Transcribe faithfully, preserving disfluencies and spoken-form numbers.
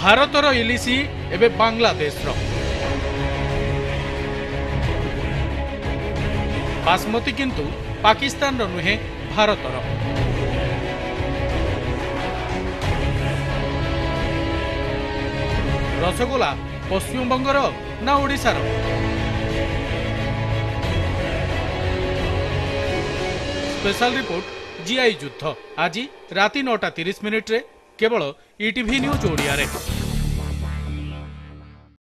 भारतर इलिसी एबे बांग्लादेश रो बासमती किंतु पाकिस्तान रो नुहे भारतर। रसगोला पश्चिम बंगर ना ओडिशार? स्पेशल रिपोर्ट जीआई युद्ध आज राति नौटा तीस मिनिट रे केवल ईटीवी न्यूज ओडिया रे।